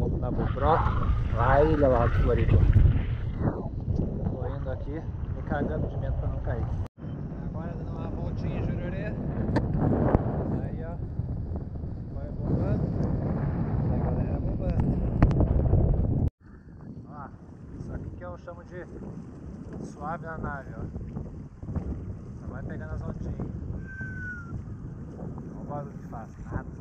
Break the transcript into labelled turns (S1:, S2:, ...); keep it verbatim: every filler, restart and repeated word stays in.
S1: vamos na GoPro, lá Ilha lá de Floripa. Tô indo aqui, me cagando de medo pra não cair. Agora dando uma voltinha em Jurerê. Aí ó, vai bombando. Aí galera, bombando. Ó, isso aqui que eu chamo de suave na nave, ó. Só vai pegando as ondinhas. Olha o barulho que faz, nada.